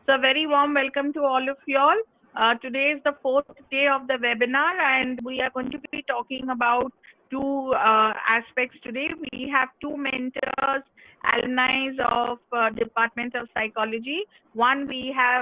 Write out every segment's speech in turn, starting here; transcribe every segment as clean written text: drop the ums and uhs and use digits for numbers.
So, a very warm welcome to all of you all. Today is the fourth day of the webinar, and we are going to be talking about two aspects today. We have two mentors, alumni of Department of Psychology. One, we have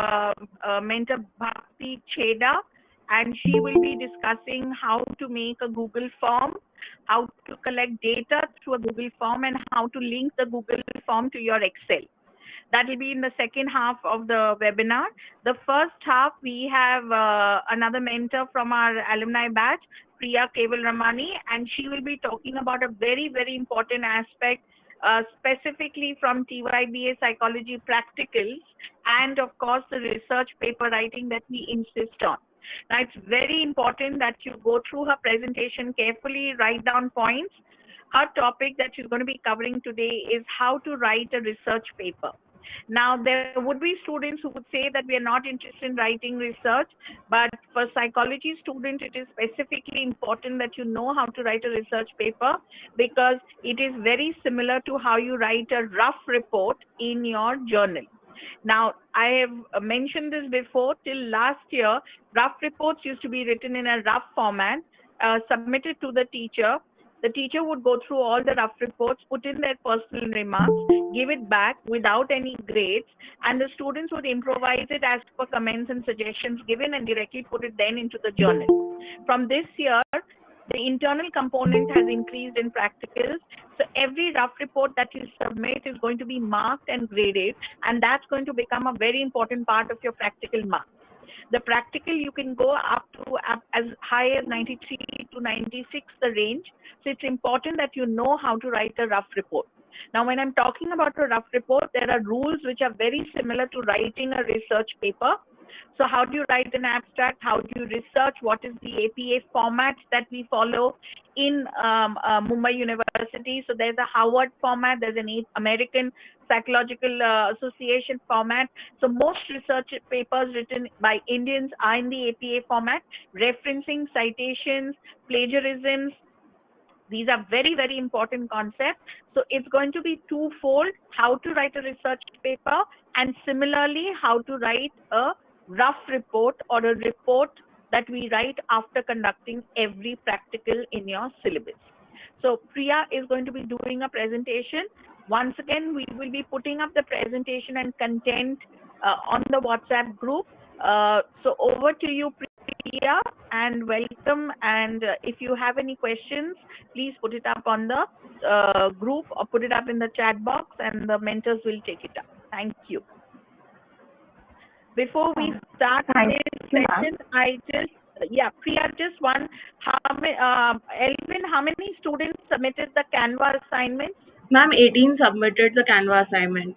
mentor Bhakti Cheda, and she will be discussing how to make a Google form, how to collect data through a Google form, and how to link the Google form to your Excel. That will be in the second half of the webinar. The first half, we have another mentor from our alumni batch, Priya Keval Ramani, and she will be talking about a very, very important aspect, specifically from TYBA psychology practicals, and of course, the research paper writing that we insist on. Now, it's very important that you go through her presentation carefully, write down points. Her topic that she's going to be covering today is how to write a research paper. Now, there would be students who would say that we are not interested in writing research, but for psychology students, it is specifically important that you know how to write a research paper because it is very similar to how you write a rough report in your journal. Now, I have mentioned this before. Till last year, rough reports used to be written in a rough format, submitted to the teacher. The teacher would go through all the rough reports, put in their personal remarks, give it back without any grades, and the students would improvise it as per comments and suggestions given and directly put it then into the journal. From this year, the internal component has increased in practicals. So every rough report that you submit is going to be marked and graded, and that's going to become a very important part of your practical marks. The practical, you can go up to as high as 93 to 96, the range. So it's important that you know how to write a rough report. Now, when I'm talking about a rough report, there are rules which are very similar to writing a research paper. So how do you write an abstract? How do you research? What is the APA format that we follow in Mumbai University? So there's a Harvard format, there's an American Psychological Association format. So most research papers written by Indians are in the APA format, referencing, citations, plagiarisms. These are very, very important concepts. So it's going to be twofold, how to write a research paper and similarly how to write a rough report or a report that we write after conducting every practical in your syllabus. So Priya is going to be doing a presentation. Once again, we will be putting up the presentation and content on the WhatsApp group. So over to you, Priya, and welcome. And if you have any questions, please put it up on the group or put it up in the chat box and the mentors will take it up. Thank you. Before we start today's session, Priya, just one. Elvin, how many students submitted the Canva assignment? Ma'am, 18 submitted the Canva assignment.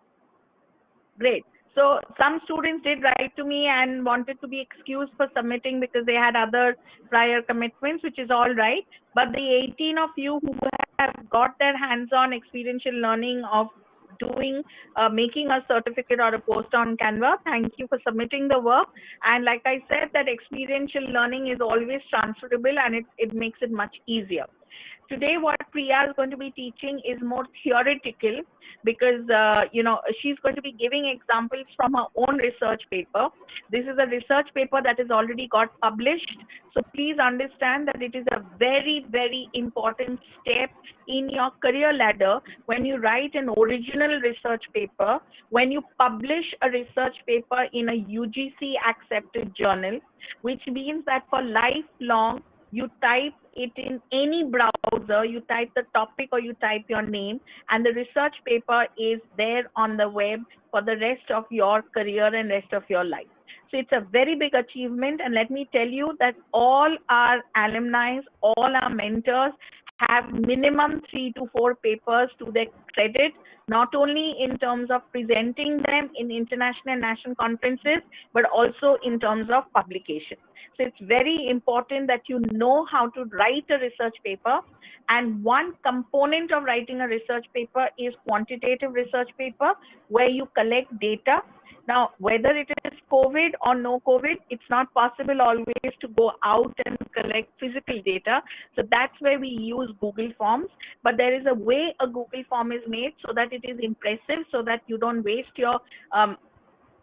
Great. So some students did write to me and wanted to be excused for submitting because they had other prior commitments, which is all right. But the 18 of you who have got their hands-on experiential learning of doing, making a certificate or a post on Canva, thank you for submitting the work. And like I said, that experiential learning is always transferable and it makes it much easier. Today, what Priya is going to be teaching is more theoretical because, she's going to be giving examples from her own research paper. This is a research paper that has already got published. So please understand that it is a very, very important step in your career ladder when you write an original research paper, when you publish a research paper in a UGC accepted journal, which means that for lifelong, you type it in any browser, you type the topic or you type your name, and the research paper is there on the web for the rest of your career and rest of your life. So it's a very big achievement, and let me tell you that all our alumni, all our mentors have minimum 3 to 4 papers to their credit, not only in terms of presenting them in international and national conferences, but also in terms of publication. So it's very important that you know how to write a research paper. And one component of writing a research paper is quantitative research paper, where you collect data. Now, whether it is COVID or no COVID, it's not possible always to go out and collect physical data. So that's where we use Google Forms. But there is a way a Google Form is made so that it is impressive, so that you don't waste your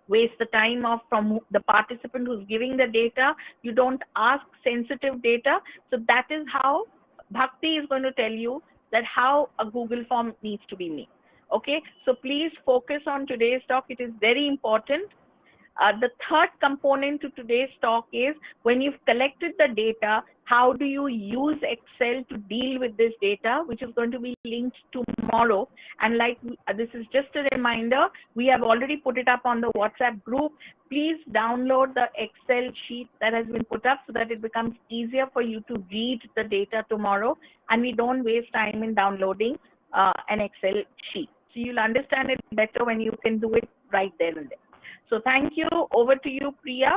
waste the time of from the participant who's giving the data. You don't ask sensitive data. So that is how Bhakti is going to tell you that how a Google form needs to be made. Okay, so please focus on today's talk. It is very important. The third component to today's talk is when you've collected the data, how do you use Excel to deal with this data, which is going to be linked tomorrow. And like this is just a reminder, we have already put it up on the WhatsApp group. Please download the Excel sheet that has been put up so that it becomes easier for you to read the data tomorrow, and we don't waste time in downloading an Excel sheet. So you'll understand it better when you can do it right there and there. So thank you. Over to you, Priya.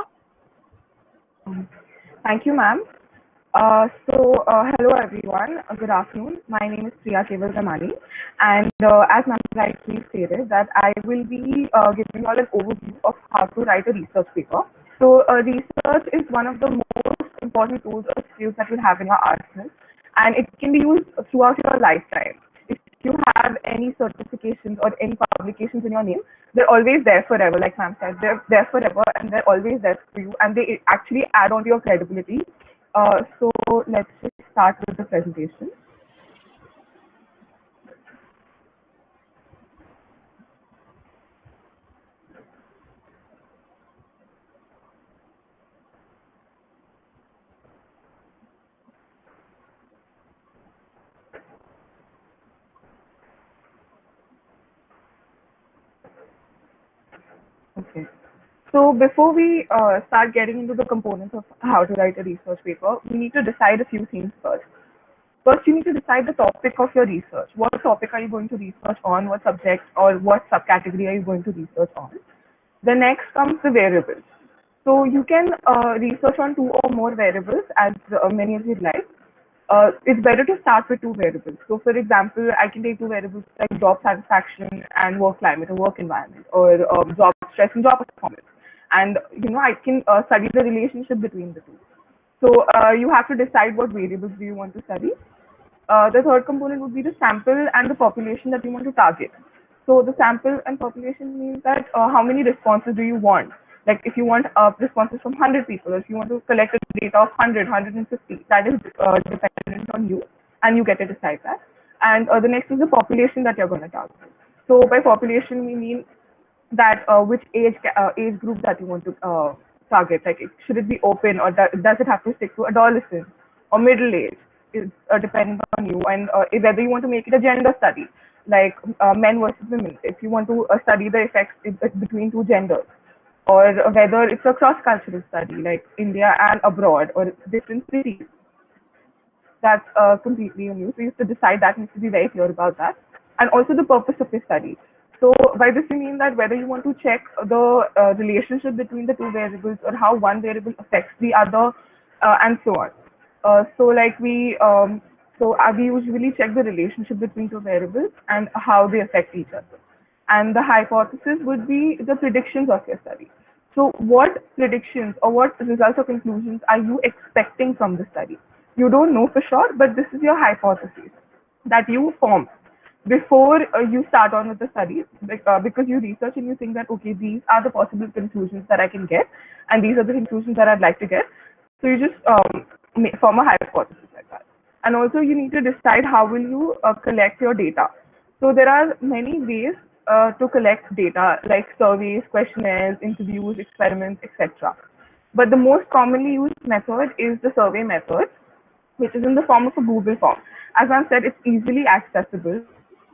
Thank you, ma'am. Hello everyone. Good afternoon. My name is Priya Keval Damani, and as ma'am rightly stated, that I will be giving you all an overview of how to write a research paper. So, research is one of the most important tools or skills that you have in your arsenal, and it can be used throughout your lifetime. If you have any certifications or any publications in your name, they're always there forever. Like ma'am said, they're there forever, and they're always there for you, and they actually add on to your credibility. So let's just start with the presentation. Okay. So before we start getting into the components of how to write a research paper, we need to decide a few things first. First, you need to decide the topic of your research. What topic are you going to research on? What subject or what subcategory are you going to research on? The next comes the variables. So you can research on two or more variables as many as you'd like. It's better to start with two variables. So for example, I can take two variables like job satisfaction and work climate or work environment, or job stress and job performance. And I can study the relationship between the two. So you have to decide what variables do you want to study. The third component would be the sample and the population that you want to target. So the sample and population means that how many responses do you want? Like if you want responses from 100 people, or if you want to collect a data of 100, 150, that is dependent on you, and you get to decide that. And the next is the population that you're going to target. So by population, we mean that which age group that you want to target. Like, should it be open, or does it have to stick to adolescents or middle age? Is dependent on you, and whether you want to make it a gender study, like men versus women. If you want to study the effects between two genders, or whether it's a cross-cultural study, like India and abroad, or different cities. That's completely on you. So you have to decide that. You need to be very clear about that. And also the purpose of your study. So by this we mean that whether you want to check the relationship between the two variables, or how one variable affects the other, and so on. We usually check the relationship between two variables and how they affect each other. And the hypothesis would be the predictions of your study. So what predictions or what results or conclusions are you expecting from the study? You don't know for sure, but this is your hypothesis that you form before you start on with the study, because you research and you think that, okay, these are the possible conclusions that I can get, and these are the conclusions that I'd like to get. So you just form a hypothesis like that. And also you need to decide how will you collect your data. So there are many ways to collect data, like surveys, questionnaires, interviews, experiments, etc. But the most commonly used method is the survey method, which is in the form of a Google form. As I said, it's easily accessible,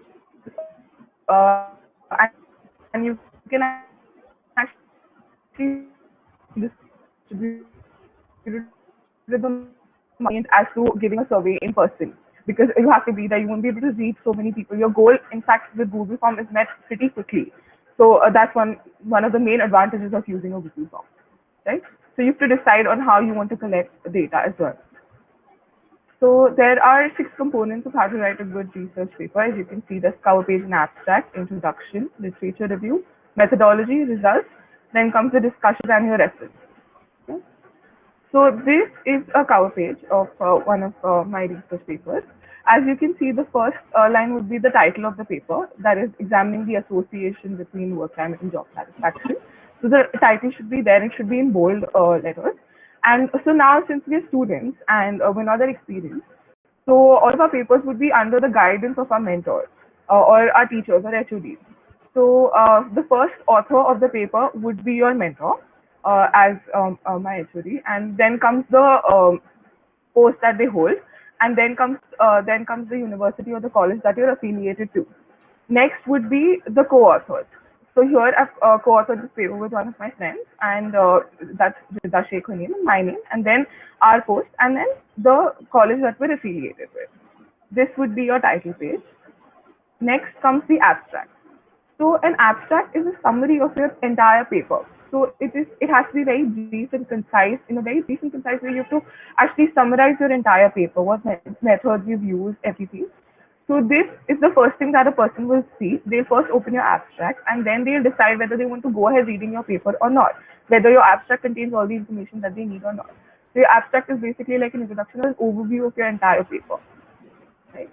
uh, and you can actually distribute the mind as to giving a survey in person, because you have to be there. You won't be able to reach so many people. Your goal, in fact, with Google form is met pretty quickly. So that's one of the main advantages of using a Google form, right? So you have to decide on how you want to collect data as well. So there are 6 components of how to write a good research paper. As you can see, there's cover page and abstract, introduction, literature review, methodology, results. Then comes the discussion and your reference. Okay? So this is a cover page of one of my research papers. As you can see, the first line would be the title of the paper, that is examining the association between work climate and job satisfaction. So the title should be there. It should be in bold letters. And so now, since we're students and we're not that experienced, so all of our papers would be under the guidance of our mentors or our teachers or HODs. So the first author of the paper would be your mentor as my HOD, and then comes the post that they hold, and then comes the university or the college that you're affiliated to. Next would be the co-authors. So here I've co-authored this paper with one of my friends, and that's Rida Sheikh, her name, and my name, and then our post, and then the college that we're affiliated with. This would be your title page. Next comes the abstract. So an abstract is a summary of your entire paper. So it has to be very brief and concise. In a very brief and concise way, you have to actually summarize your entire paper, what methods you've used, everything. So this is the first thing that a person will see. They'll first open your abstract and then they'll decide whether they want to go ahead reading your paper or not, whether your abstract contains all the information that they need or not. So your abstract is basically like an introduction or an overview of your entire paper. Right?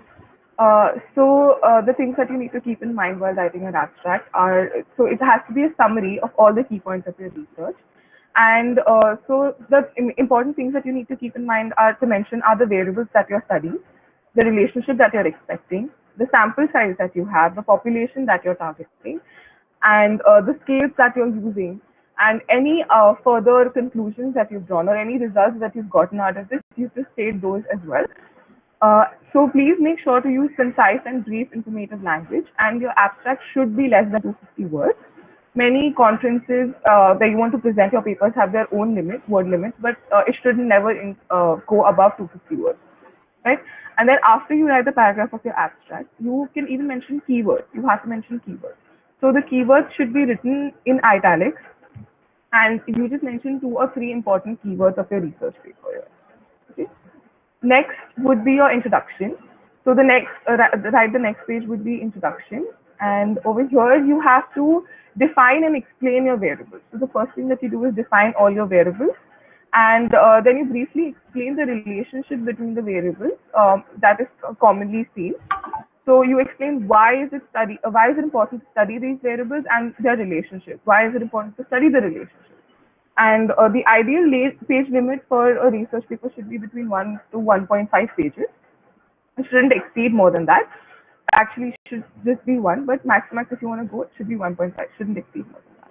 The things that you need to keep in mind while writing an abstract are, so it has to be a summary of all the key points of your research. And so the important things that you need to keep in mind are to mention are the variables that you're studying, the relationship that you're expecting, the sample size that you have, the population that you're targeting, and the scales that you're using, and any further conclusions that you've drawn or any results that you've gotten out of this, you have to state those as well. So please make sure to use concise and brief informative language, and your abstract should be less than 250 words. Many conferences where you want to present your papers have their own word limits, but it should never go above 250 words, right? And then after you write the paragraph of your abstract, you can even mention keywords. You have to mention keywords. So the keywords should be written in italics, and you just mention 2 or 3 important keywords of your research paper here. Okay. Next would be your introduction. So the next, write the next page would be introduction. And over here, you have to define and explain your variables. So the first thing that you do is define all your variables. And then you briefly explain the relationship between the variables that is commonly seen. So you explain why is it important to study these variables and their relationship. Why is it important to study the relationship? And the ideal page limit for a research paper should be between 1 to 1.5 pages. It shouldn't exceed more than that. Actually, it should just be 1, but max if you want to go, it should be 1.5. Shouldn't exceed more than that.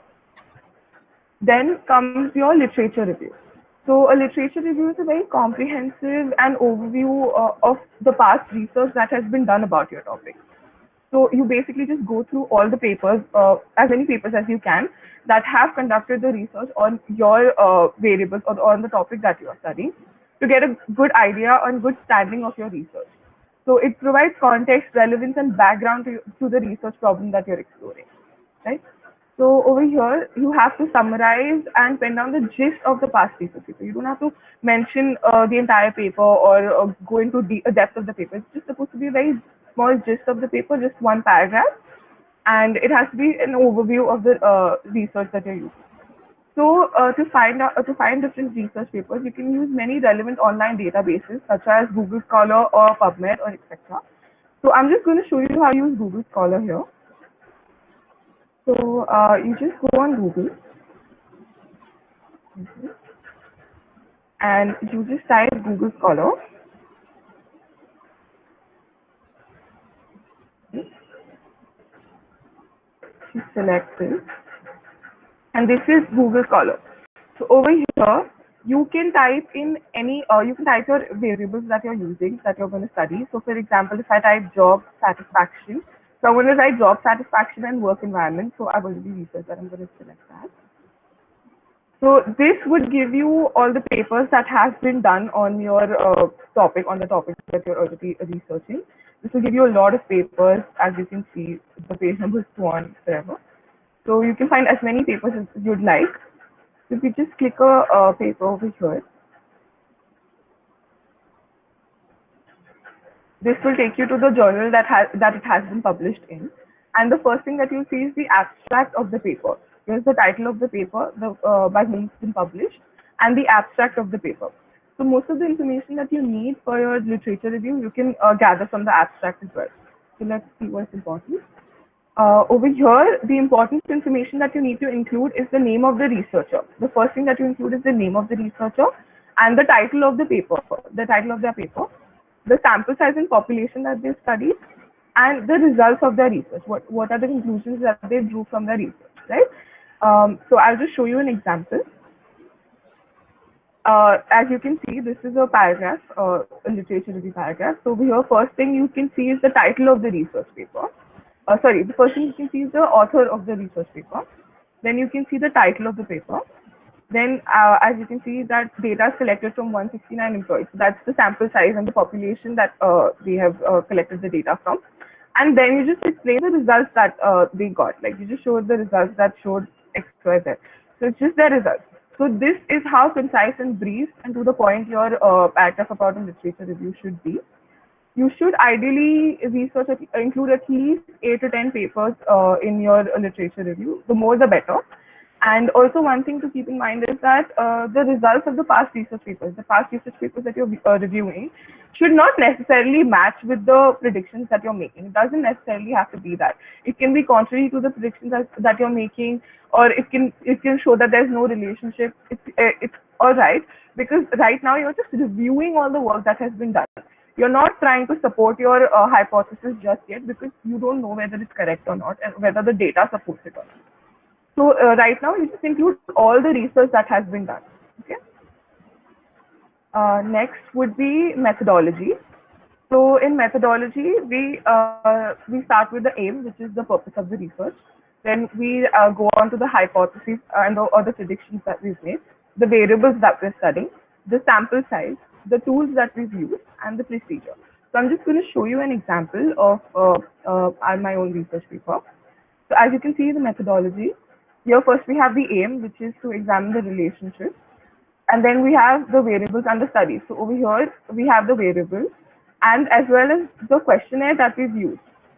Then comes your literature review. So a literature review is a very comprehensive and overview of the past research that has been done about your topic. So you basically just go through all the papers, as many papers as you can, that have conducted the research on your variables or on the topic that you are studying, to get a good idea on good standing of your research. So it provides context, relevance, and background to the research problem that you're exploring, right? So over here, you have to summarize and pen down the gist of the past research paper. You don't have to mention the entire paper or go into depth of the paper. It's just supposed to be a very small gist of the paper, just 1 paragraph, and it has to be an overview of the research that you're using. So to find different research papers, you can use many relevant online databases such as Google Scholar or PubMed or etc. So I'm just going to show you how to use Google Scholar here. So you just go on Google and you just type Google Scholar. Just select this, and this is Google Scholar. So over here, you can type in you can type your variables that you're using, that you're going to study. So for example, if I type job satisfaction, so I'm going to write job satisfaction and work environment. So I've already researched that. I'm going to select that. So this would give you all the papers that have been done on your topic, on the topic that you're already researching. This will give you a lot of papers. As you can see, the page number is 2 on forever. So you can find as many papers as you'd like. So if you just click a paper over here, this will take you to the journal that it has been published in. And the first thing that you'll see is the abstract of the paper. Here's the title of the paper, by whom it's been published, and the abstract of the paper. So most of the information that you need for your literature review, you can gather from the abstract as well. So let's see what's important. Over here, the important information that you need to include is the name of the researcher. The first thing that you include is the name of the researcher and the title of the paper, the title of their paper, the sample size and population that they studied, and the results of their research. What are the conclusions that they drew from their research, right? So I'll just show you an example. As you can see, this is a paragraph, a literature review paragraph. So over here, first thing you can see is the title of the research paper. The first thing you can see is the author of the research paper. Then you can see the title of the paper. Then, as you can see, that data is collected from 169 employees. So that's the sample size and the population that they have collected the data from. And then you just explain the results that they got. Like you just showed the results that showed X, Y, Z. So it's just their results. So this is how concise and brief and to the point your paragraph about a literature review should be. You should ideally include at least 8 to 10 papers in your literature review. The more the better. And also one thing to keep in mind is that the results of the past research papers that you're reviewing should not necessarily match with the predictions that you're making. It doesn't necessarily have to be that. It can be contrary to the predictions that you're making, or it can show that there's no relationship. It's all right, because right now you're just reviewing all the work that has been done. You're not trying to support your hypothesis just yet, because you don't know whether it's correct or not and whether the data supports it or not. So right now you just include all the research that has been done. Okay. Next would be methodology. So in methodology, we start with the aim, which is the purpose of the research. Then we go on to the hypotheses and or the predictions that we've made, the variables that we're studying, the sample size, the tools that we've used, and the procedure. So I'm just going to show you an example of my own research paper. So as you can see, the methodology. Here first we have the aim, which is to examine the relationship. And then we have the variables and the studies. So over here we have the variables and as well as the questionnaire that we've used.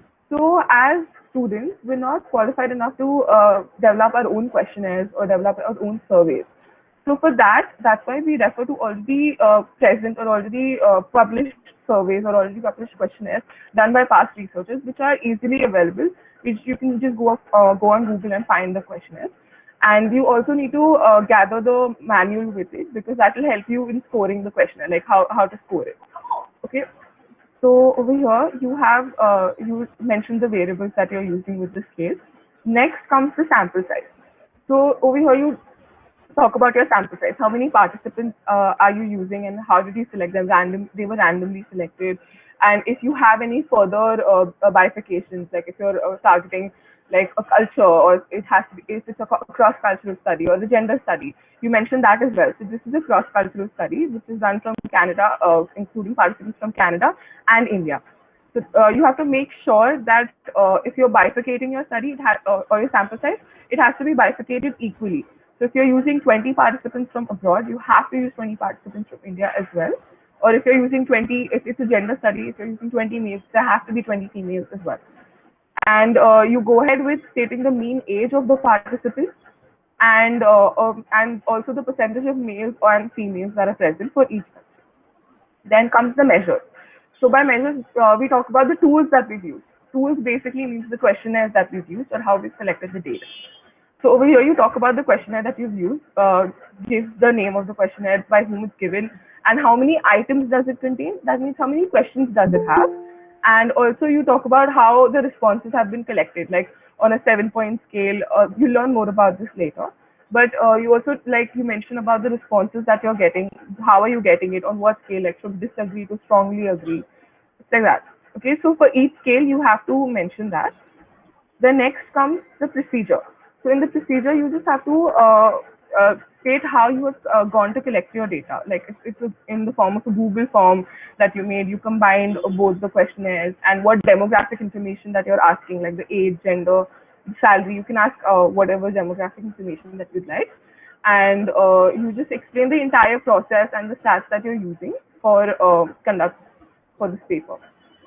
So as students, we're not qualified enough to develop our own questionnaires or develop our own surveys. So for that, that's why we refer to already present or already published surveys or already published questionnaires done by past researchers, which are easily available, which you can just go on Google and find the questionnaires. And you also need to gather the manual with it, because that will help you in scoring the questionnaire, like how to score it. Okay. So over here you have you mentioned the variables that you're using with the scale. Next comes the sample size. So over here you talk about your sample size. How many participants are you using, and how did you select them? They were randomly selected. And if you have any further bifurcations, like if you're targeting like a culture, or it has to be, if it's a cross-cultural study or the gender study, you mentioned that as well. So this is a cross-cultural study which is done from Canada, including participants from Canada and India. So you have to make sure that if you're bifurcating your study, or your sample size, it has to be bifurcated equally. So if you're using 20 participants from abroad, you have to use 20 participants from India as well. Or if you're using 20, if it's a gender study, if you're using 20 males, there have to be 20 females as well. And you go ahead with stating the mean age of the participants and also the percentage of males and females that are present for each country. Then comes the measures. So by measures, we talk about the tools that we've used. Tools basically means the questionnaires that we've used or how we've selected the data. So over here, you talk about the questionnaire that you've used, give the name of the questionnaire, by whom it's given, and how many items does it contain. That means how many questions does it have. And also you talk about how the responses have been collected, like on a 7-point scale. You'll learn more about this later. But you also, like you mentioned about the responses that you're getting, how are you getting it, on what scale, like from disagree to strongly agree, like that. Okay, so for each scale, you have to mention that. The next comes the procedure. So in the procedure, you just have to state how you have gone to collect your data. Like if it's in the form of a Google form that you made, you combined both the questionnaires and what demographic information that you're asking, like the age, gender, salary. You can ask whatever demographic information that you'd like. And you just explain the entire process and the stats that you're using for conduct for this paper.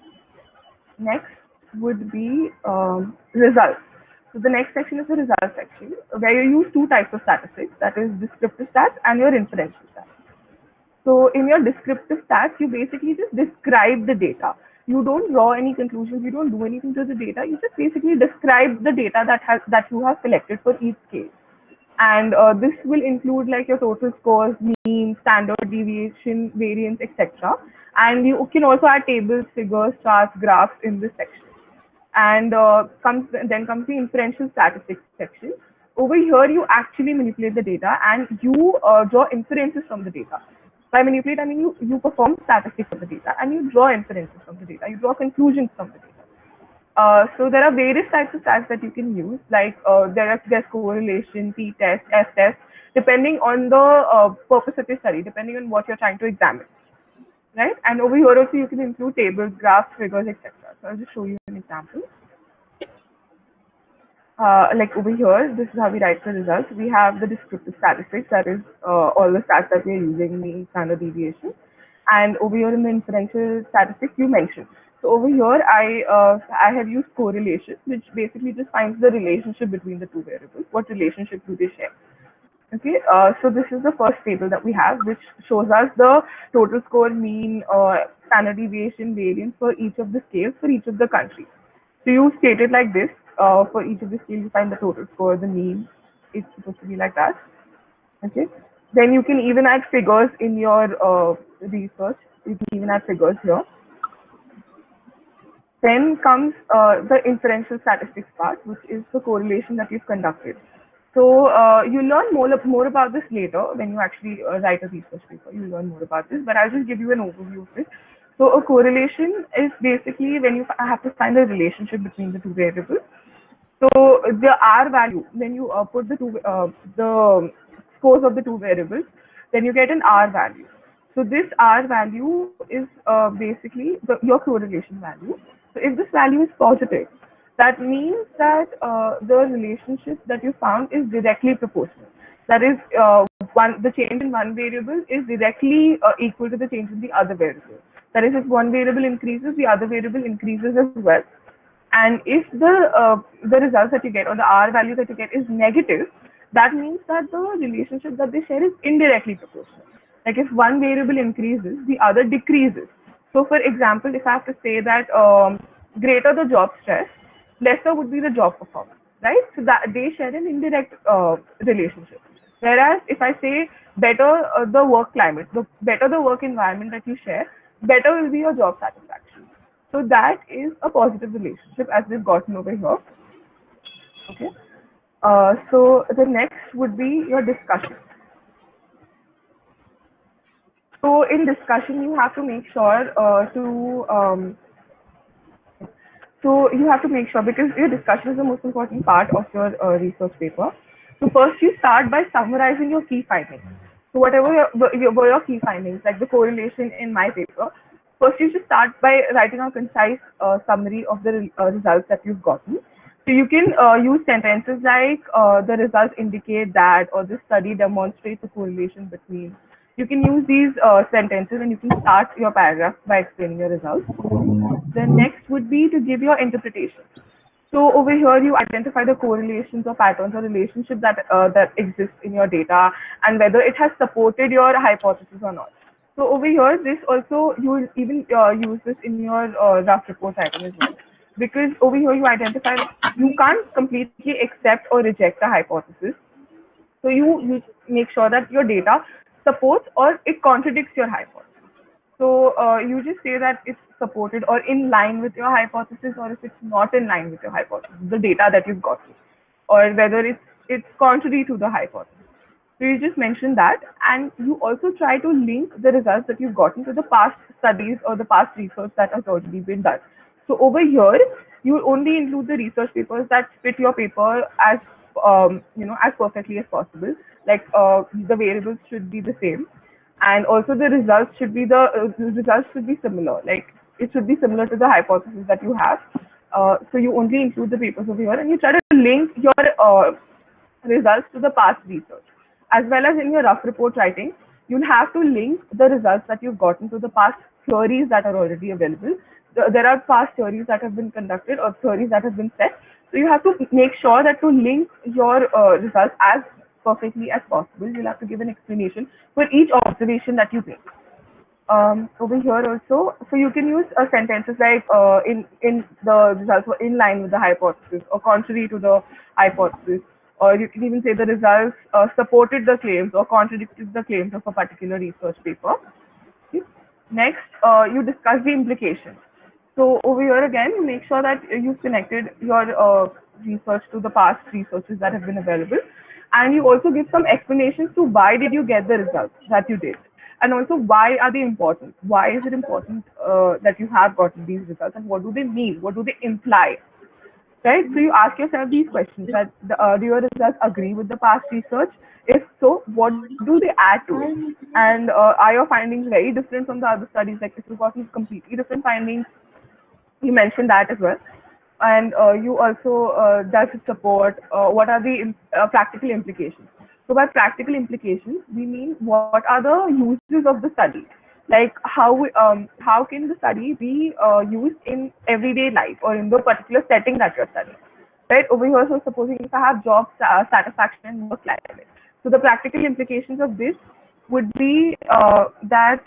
Next would be results. So the next section is the results section, where you use two types of statistics, that is descriptive stats and your inferential stats. So in your descriptive stats, you basically just describe the data. you don't draw any conclusions, you don't do anything to the data, you just basically describe the data that you have collected for each scale. And this will include like your total scores, mean, standard deviation, variance, etc. And you can also add tables, figures, charts, graphs in this section. And then comes the inferential statistics section. Over here, you actually manipulate the data and you draw inferences from the data. By manipulate, I mean you perform statistics of the data and you draw inferences from the data. You draw conclusions from the data. So there are various types of stats that you can use, like there's correlation, t-test, f-test, depending on the purpose of your study, depending on what you're trying to examine, right? And over here also you can include tables, graphs, figures, etc. So I'll just show you an example. Like over here, this is how we write the results. We have the descriptive statistics, that is all the stats that we are using, mean, standard deviation. And over here in the inferential statistics, you mentioned. So over here, I have used correlation, which basically just finds the relationship between the two variables. What relationship do they share? Okay, so this is the first table that we have, which shows us the total score, mean, standard deviation, variance for each of the scales for each of the countries. So you state it like this. For each of the scales, you find the total score, the mean. It's supposed to be like that. Okay. Then you can even add figures in your research. You can even add figures here. Then comes the inferential statistics part, which is the correlation that you've conducted. So you learn more about this later when you actually write a research paper. You'll learn more about this, but I'll just give you an overview of it. So a correlation is basically when you have to find a relationship between the two variables. So the R value, when you put the scores of the two variables, then you get an R value. So this R value is basically your correlation value. So if this value is positive, that means that the relationship that you found is directly proportional. That is, the change in one variable is directly equal to the change in the other variable. That is, if one variable increases, the other variable increases as well. And if the results that you get, or the R value that you get, is negative, that means that the relationship that they share is indirectly proportional. Like if one variable increases, the other decreases. So for example, if I have to say that greater the job stress, lesser would be the job performance, right? So that they share an indirect relationship. Whereas if I say better the work climate, the better the work environment that you share, better will be your job satisfaction. So that is a positive relationship as we've gotten over here. Okay. So the next would be your discussion. So in discussion, you have to make sure because your discussion is the most important part of your research paper. So first you start by summarizing your key findings. So whatever were your key findings, like the correlation in my paper, first you should start by writing a concise summary of the results that you've gotten. So you can use sentences like the results indicate that, or this study demonstrates a correlation between. You can use these sentences and you can start your paragraph by explaining your results. The next would be to give your interpretation. So over here, you identify the correlations or patterns or relationships that exist in your data and whether it has supported your hypothesis or not. So over here, this also, you will even use this in your rough report writing as well. Because over here, you identify, you can't completely accept or reject a hypothesis. So you make sure that your data supports or it contradicts your hypothesis. So you just say that it's supported or in line with your hypothesis, or if it's not in line with your hypothesis, the data that you've gotten, or whether it's contrary to the hypothesis. So you just mention that, and you also try to link the results that you've gotten to the past studies or the past research that has already been done. So over here, you only include the research papers that fit your paper as as perfectly as possible. Like the variables should be the same, and also the results should be similar. Like it should be similar to the hypothesis that you have. So you only include the papers over here, and you try to link your results to the past research. As well as in your rough report writing, you'll have to link the results that you've gotten to the past theories that are already available. There are past theories that have been conducted or theories that have been set. So you have to make sure that to link your results as perfectly as possible. You'll have to give an explanation for each observation that you make. over here also, so you can use sentences like in the results were in line with the hypothesis or contrary to the hypothesis, or you can even say the results supported the claims or contradicted the claims of a particular research paper. Okay. Next, you discuss the implications. So over here again, you make sure that you've connected your research to the past researches that have been available, and you also give some explanations to why did you get the results that you did, and also why are they important? Why is it important that you have gotten these results, and what do they mean? What do they imply? Right? So you ask yourself these questions: that do your results agree with the past research? If so, what do they add to it? And are your findings very different from the other studies? Like if you've gotten completely different findings, you mentioned that as well. And you also does it support what are the practical implications? So by practical implications, we mean what are the uses of the study? Like how can the study be used in everyday life or in the particular setting that you're studying? Right over here, so supposing if I have job satisfaction and work life balance, so the practical implications of this would be that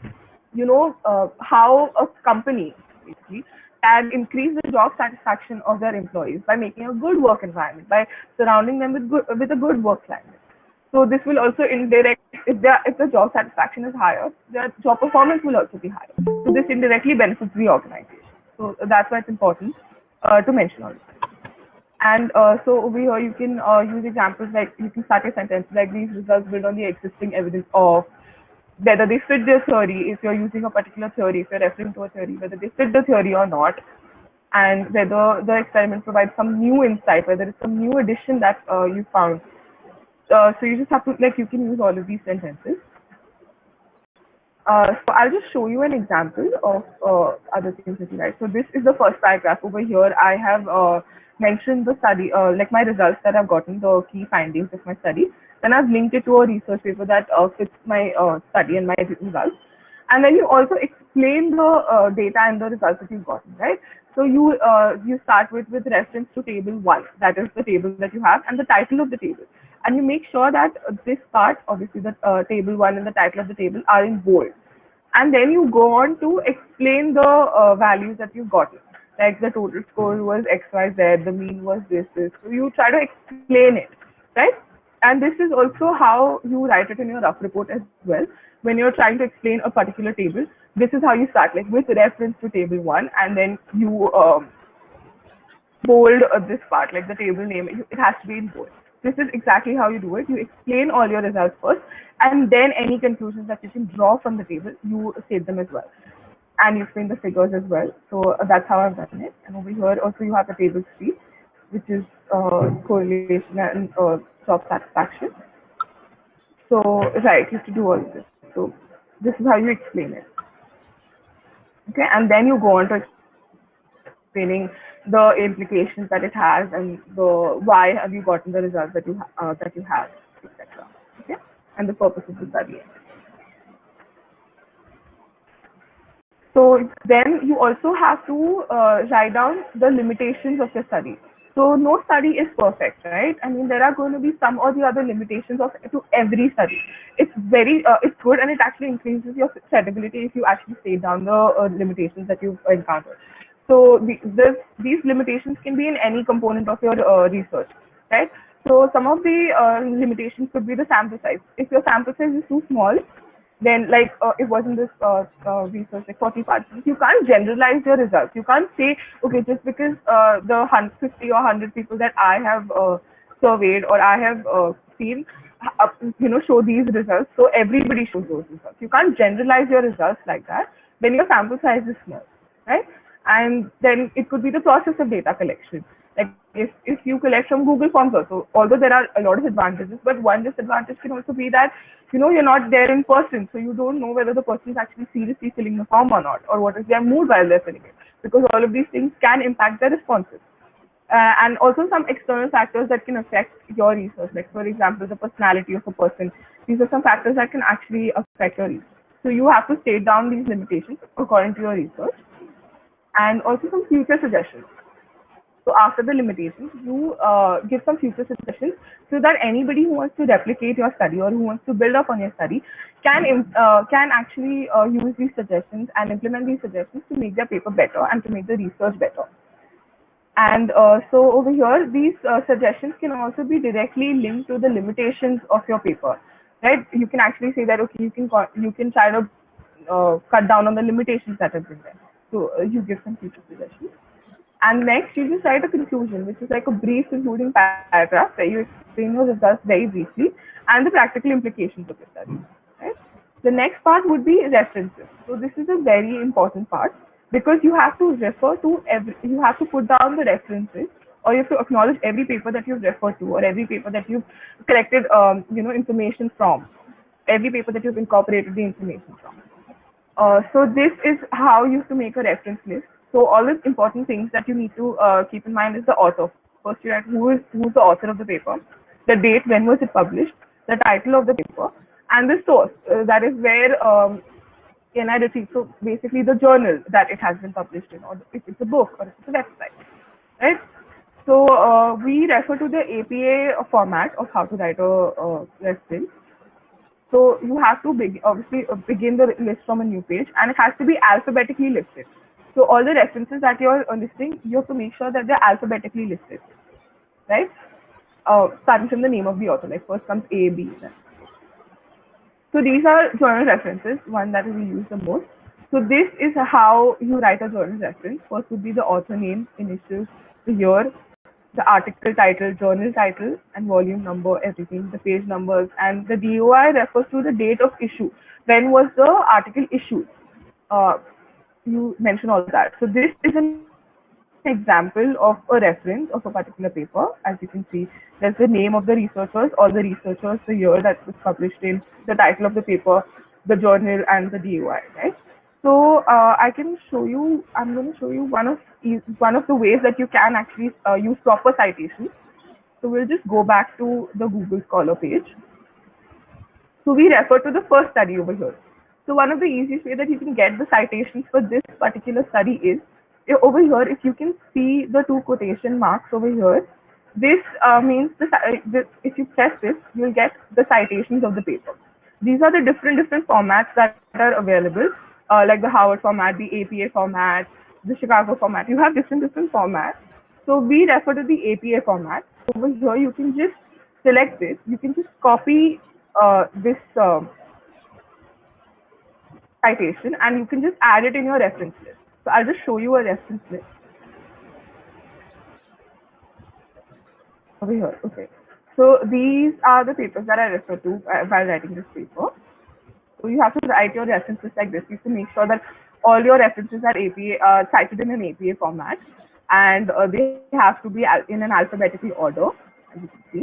how a company basically can increase the job satisfaction of their employees by making a good work environment, by surrounding them with a good work climate. So this will also indirect if the job satisfaction is higher, their job performance will also be higher. So this indirectly benefits the organization. So that's why it's important to mention all this. And so over here, you can use examples like you can start a sentence like these results build on the existing evidence of whether they fit their theory, if you're using a particular theory, if you're referring to a theory, whether they fit the theory or not, and whether the experiment provides some new insight, whether it's some new addition that you found. So you just have to, like, you can use all of these sentences. So I'll just show you an example of other things that you write. So this is the first paragraph. Over here, I have mentioned the study, like my results that I've gotten, the key findings of my study. Then I've linked it to a research paper that fits my study and my results. And then you also explain the data and the results that you've gotten, right? So you start with reference to table 1, that is the table that you have, and the title of the table. And you make sure that this part, obviously the table 1 and the title of the table are in bold. And then you go on to explain the values that you've gotten. Like the total score was XYZ, the mean was this. So you try to explain it, right? And this is also how you write it in your rough report as well. When you're trying to explain a particular table, this is how you start, like with reference to table 1, and then you bold this part, like the table name, it has to be in bold. This is exactly how you do it. You explain all your results first, and then any conclusions that you can draw from the table, you state them as well. And you explain the figures as well. So that's how I've done it. And over here also you have the table 3, which is correlation and job satisfaction. So right, you have to do all of this. So this is how you explain it. Okay, and then you go on to explaining the implications that it has and the why have you gotten the results that you have, etc. Okay, and the purpose of the study. So then you also have to write down the limitations of your study. So no study is perfect, right? I mean, there are going to be some or the other limitations to every study. It's it's good, and it actually increases your credibility if you actually state down the limitations that you've encountered. So these limitations can be in any component of your research, right? So some of the limitations could be the sample size. If your sample size is too small, then like it was in this research, like 40 participants, you can't generalize your results. You can't say, okay, just because the 50 or 100 people that I have surveyed or I have seen, show these results, so everybody shows those results. You can't generalize your results like that when your sample size is small, right? And then it could be the process of data collection. Like if you collect from Google Forms also, although there are a lot of advantages, but one disadvantage can also be that, you're not there in person, so you don't know whether the person is actually seriously filling the form or not, or what is their mood while they're filling it, because all of these things can impact their responses. And also some external factors that can affect your research, like for example, the personality of a person. These are some factors that can actually affect your research. So you have to state down these limitations according to your research, and also some future suggestions. So after the limitations, you give some future suggestions so that anybody who wants to replicate your study or who wants to build up on your study can actually use these suggestions and implement these suggestions to make their paper better and to make the research better. And so over here, these suggestions can also be directly linked to the limitations of your paper, right? You can actually say that okay, you can try to cut down on the limitations that have been there. So you give some future suggestions. And next, you just write a conclusion, which is like a brief concluding paragraph where you explain your results very briefly and the practical implications of your study. Right? The next part would be references. So this is a very important part because you have to refer to you have to put down the references, or you have to acknowledge every paper that you've referred to or every paper that you've collected, information from, every paper that you've incorporated the information from. So this is how you have to make a reference list. So all the important things that you need to keep in mind is the author. First, you write who's the author of the paper, the date, when was it published, the title of the paper, and the source. That is where can I retrieve? So basically, the journal that it has been published in, or if it's a book or if it's a website, right? So we refer to the APA format of how to write a reference. So you have to obviously begin the list from a new page, and it has to be alphabetically listed. So all the references that you're listing, you have to make sure that they're alphabetically listed, right? Starting from the name of the author, like first comes A, B. Then. So these are journal references, one that we use the most. So this is how you write a journal reference. First would be the author name, initials, the year, the article title, journal title, and volume number, everything, the page numbers, and the DOI refers to the date of issue. When was the article issued? You mention all that. So this is an example of a reference of a particular paper. As you can see, there's the name of the researchers, all the researchers, the year that was published in, the title of the paper, the journal, and the DOI, right? So I can show you. I'm going to show you one of the ways that you can actually use proper citations. So we'll just go back to the Google Scholar page. So we refer to the first study over here. So one of the easiest way that you can get the citations for this particular study is over here. If you can see the two quotation marks over here, this means if you press this, you'll get the citations of the paper. These are the different formats that are available. Like the Harvard format, the APA format, the Chicago format. You have different formats. So we refer to the APA format. Over here, you can just select this. You can just copy this citation, and you can just add it in your reference list. So I'll just show you a reference list. Over here, okay. So these are the papers that I refer to while writing this paper. So you have to write your references like this. You have to make sure that all your references are cited in an APA format, and they have to be in an alphabetical order, as you can see.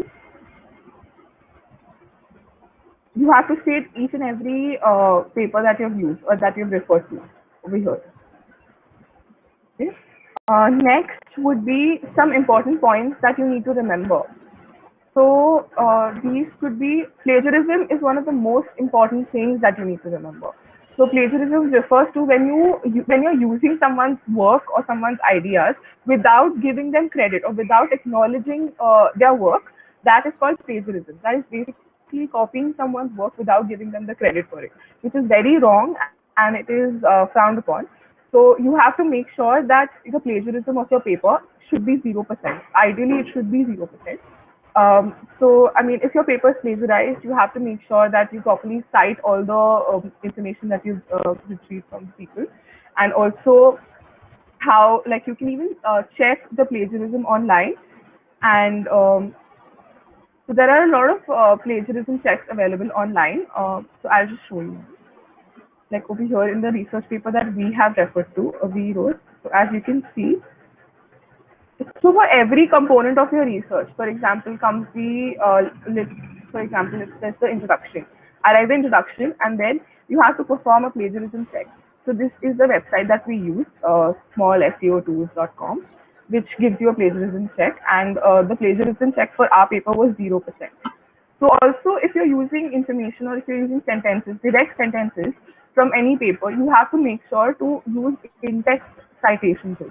You have to state each and every paper that you've used or that you've referred to over here. Okay. Next would be some important points that you need to remember. So these could be plagiarism is one of the most important things that you need to remember. So plagiarism refers to when you're using someone's work or someone's ideas without giving them credit or without acknowledging their work. That is called plagiarism. That is basically copying someone's work without giving them the credit for it, which is very wrong and it is frowned upon. So you have to make sure that the plagiarism of your paper should be 0%. Ideally, it should be 0%. So, I mean, if your paper is plagiarized, you have to make sure that you properly cite all the information that you've retrieved from people. And also how, like, you can even check the plagiarism online. And so there are a lot of plagiarism checks available online. So I'll just show you. Like over here in the research paper that we have referred to, we wrote. So as you can see, so for every component of your research, for example, comes the, there's the introduction. I write the introduction and then you have to perform a plagiarism check. So this is the website that we use, smallseo-tools.com, which gives you a plagiarism check, and the plagiarism check for our paper was 0%. So also if you're using information or if you're using sentences, direct sentences from any paper, you have to make sure to use in-text citations also.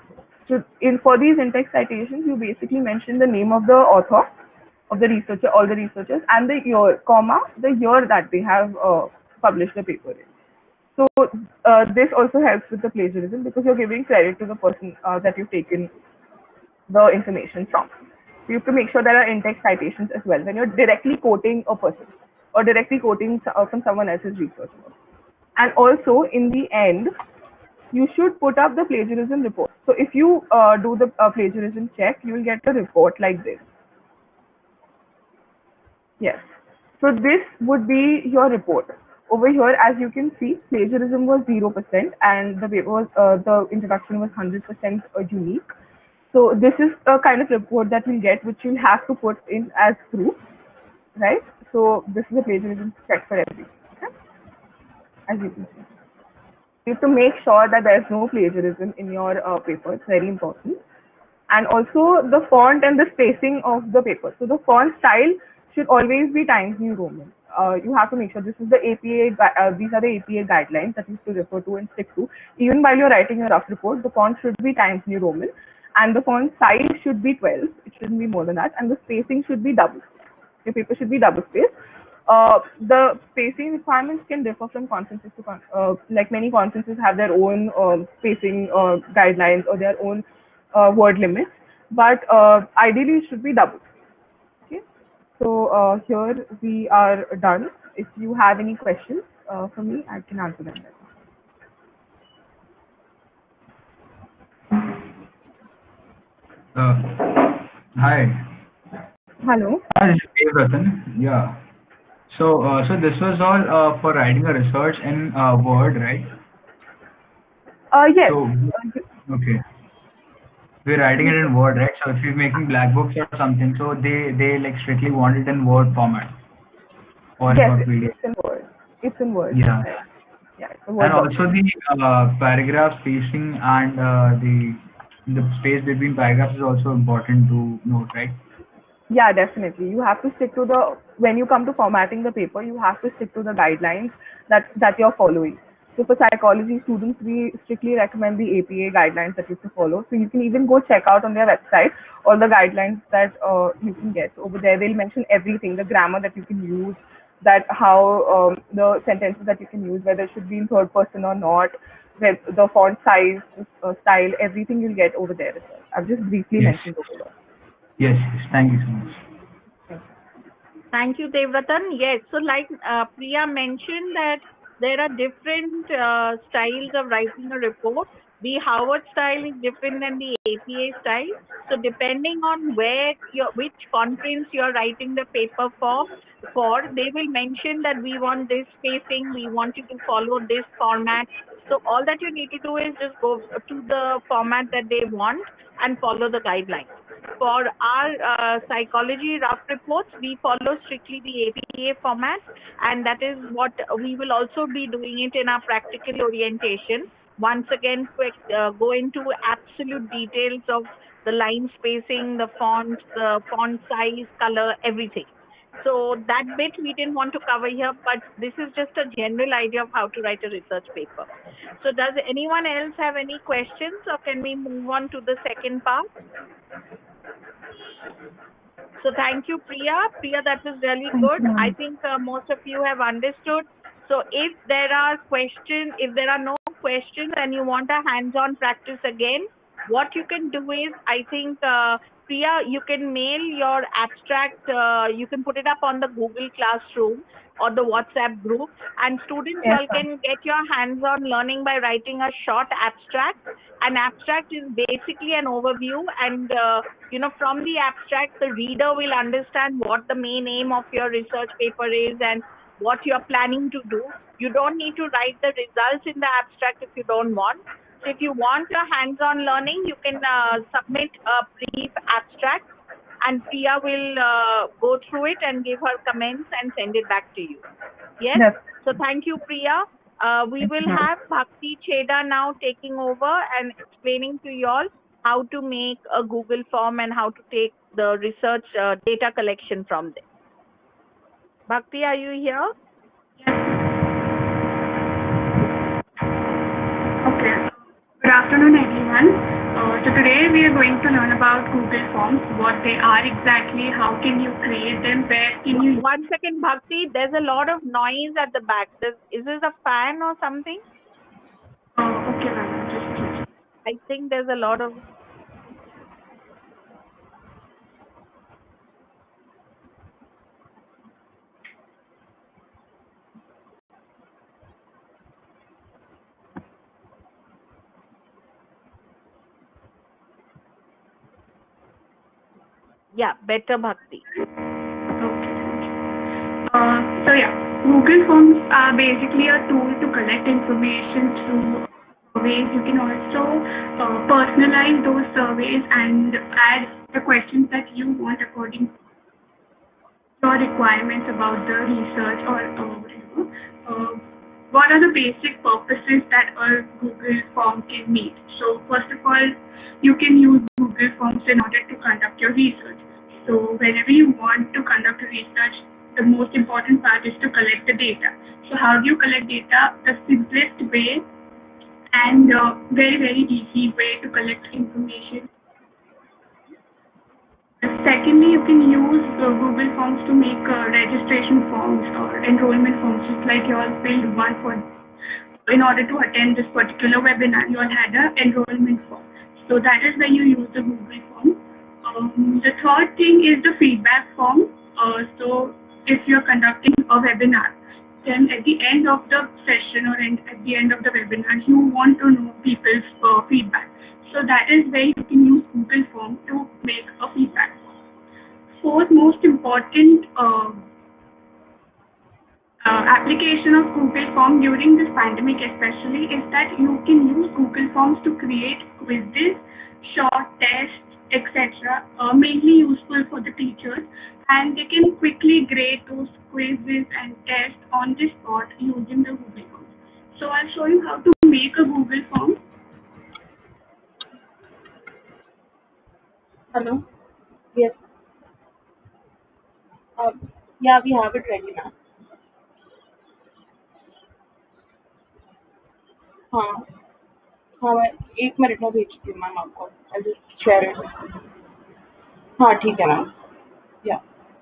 So for these in-text citations, you basically mention the name of the author, of the researcher, all the researchers, and the year, comma, the year that they have published the paper in. So this also helps with the plagiarism because you're giving credit to the person that you've taken the information from. So you have to make sure there are in-text citations as well when you're directly quoting a person or directly quoting from someone else's research work. And also in the end, you should put up the plagiarism report. So if you do the plagiarism check, you will get a report like this. Yes. So this would be your report. Over here, as you can see, plagiarism was 0% and the paper was, the introduction was 100% unique. So this is a kind of report that you'll get, which you'll have to put in as proof, right? So this is a plagiarism check for everything, okay? As you can see. You have to make sure that there's no plagiarism in your paper. It's very important. And also the font and the spacing of the paper. So the font style should always be Times New Roman. You have to make sure this is the APA. These are the APA guidelines that you have to refer to and stick to. Even while you're writing a rough report, the font should be Times New Roman, and the font size should be 12. It shouldn't be more than that, and the spacing should be double. Your paper should be double spaced. The spacing requirements can differ from conferences to like many conferences have their own spacing guidelines or their own word limits, but ideally it should be double. Okay, so here we are done. If you have any questions for me, I can answer them. Hi. Hello. Hi, this is Dave Ratan. Yeah. So this was all for writing a research in Word, right? Yes. So, okay. We're writing it in Word, right? So if you're making black books or something, so they like strictly want it in Word format or Yes, PDF. it's in Word. It's in Word. Yeah. Yeah, it's a Word And document. also the paragraph spacing and the space between paragraphs is also important to note, right? Yeah, definitely. You have to stick to the when you come to formatting the paper, you have to stick to the guidelines that you're following. So for psychology students, we strictly recommend the APA guidelines that you have to follow. So you can even go check out on their website all the guidelines that you can get. So over there, they'll mention everything, the grammar that you can use, that how the sentences that you can use, whether it should be in third person or not, with the font size, style, everything you'll get over there as well. I've just briefly Yes. mentioned over there. Yes. Thank you so much. Thank you, Devratan. Yes, so like Priya mentioned that there are different styles of writing a report. The Harvard style is different than the APA style. So depending on which conference you're writing the paper for, they will mention that we want this spacing, we want you to follow this format. So all that you need to do is just go to the format that they want and follow the guidelines. For our psychology rough reports, we follow strictly the APA format, and that is what we will also be doing it in our practical orientation. Once again, go into absolute details of the line spacing, the font size, color, everything. So that bit we didn't want to cover here, but this is just a general idea of how to write a research paper. So does anyone else have any questions, or can we move on to the second part? So thank you, Priya. Priya, that was really good. I think most of you have understood. So if there are questions, if there are no questions and you want a hands-on practice again, what you can do is, I think, Priya, you can mail your abstract, you can put it up on the Google Classroom or the WhatsApp group, and students Yes, all can get your hands-on learning by writing a short abstract. An abstract is basically an overview, and from the abstract, the reader will understand what the main aim of your research paper is and what you're planning to do. You don't need to write the results in the abstract if you don't want. So if you want a hands-on learning, you can submit a brief abstract, and Priya will go through it and give her comments and send it back to you. Yes? Yes. So thank you, Priya. We will have Bhakti Cheda now taking over and explaining to you all how to make a Google form and how to take the research data collection from there. Bhakti, are you here? Okay. Good afternoon, everyone. So today we are going to learn about Google Forms, what they are exactly, how can you create them, where can you... 1 second, Bhakti. There's a lot of noise at the back. Is this a fan or something? Okay, ma'am, just... I think there's a lot of. Yeah, better, Bhakti. Okay. So yeah, Google Forms are basically a tool to collect information through surveys. You can also personalize those surveys and add the questions that you want according to your requirements about the research or whatever. Uh, what are the basic purposes that a Google form can meet? So first of all, you can use Google Forms in order to conduct your research. So whenever you want to conduct a research, the most important part is to collect the data. So how do you collect data? The simplest way and very easy way to collect information. Secondly, you can use Google Forms to make registration forms or enrollment forms, just like you all filled one for in order to attend this particular webinar. You all had an enrollment form. So that is where you use the Google form. The third thing is the feedback form. So if you're conducting a webinar, then at the end of the session or at the end of the webinar, you want to know people's feedback. So that is where you can use Google Form to make a feedback. Fourth most important application of Google Form during this pandemic especially is that you can use Google Forms to create quizzes, short tests, etc. Mainly useful for the teachers, and they can quickly grade those quizzes and tests on the spot using the Google Forms. So I'll show you how to make a Google Form. Hello? Yes. Yeah, we have it ready now. हाँ हाँ मैं 1 minute में भेजती हूँ ma'am आपको. I'll just share it. हाँ ठीक है ma'am. Yeah.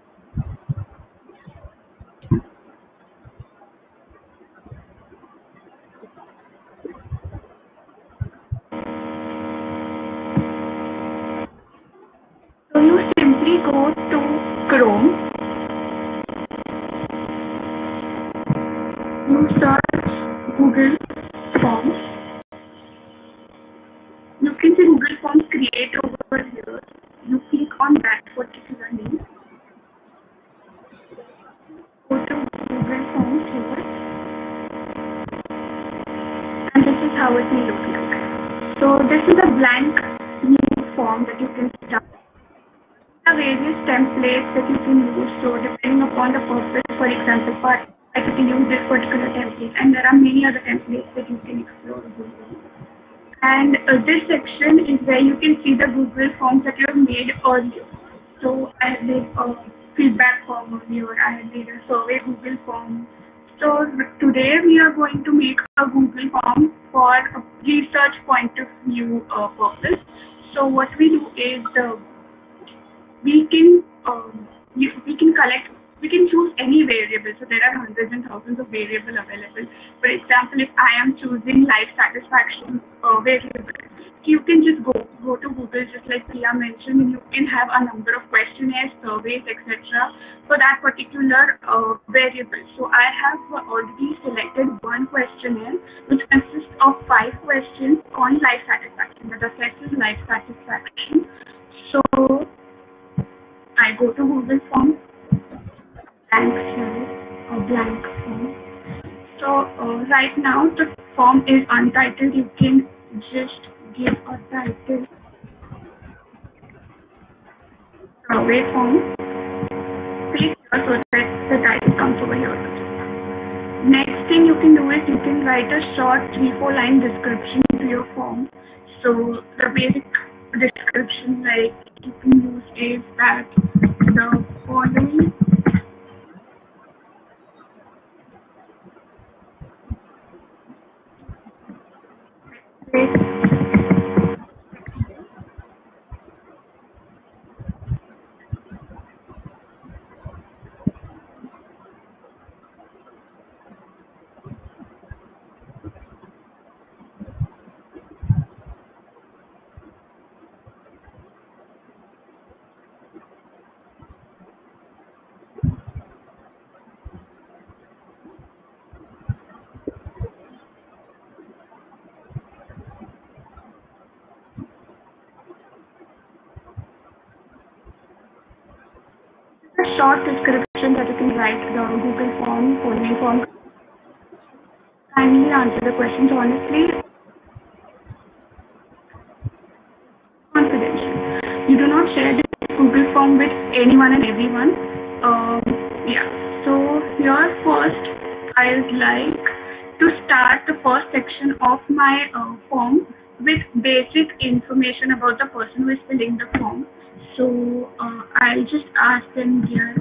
So you simply go to Chrome, you search Google Forms. You can see Google Forms create over here. You click on that particular link. Go to Google Forms here. And this is how it will look like. So this is a blank new form that you can start. There are various templates that you can use. So depending upon the purpose, for example, I can use this particular template, and there are many other templates that you can explore. And this section is where you can see the Google Forms that you have made earlier. So I have made a feedback form earlier. I have made a survey Google form. So today we are going to make a Google form for a research point of view purpose. So what we do is we can choose any variable. So there are hundreds and thousands of variables available. For example, if I am choosing life satisfaction variable, you can just go to Google, just like Priya mentioned, and you can have a number of questionnaires, surveys, etc. for that particular variable. So I have already selected one questionnaire which consists of 5 questions on life satisfaction, that assesses life satisfaction. So I go to Google Forms, blank form. So right now the form is untitled. You can just give a title, survey form. Click here so that the title comes over here. Next thing you can do is you can write a short 3-4 line description to your form. So the basic description like you can use is that the following short description that you can write the Google form, following form. Kindly answer the questions honestly, confidential. You do not share this Google form with anyone and everyone. Yeah. So here first, I would like to start the first section of my form with basic information about the person who is filling the form. So I'll just ask them here.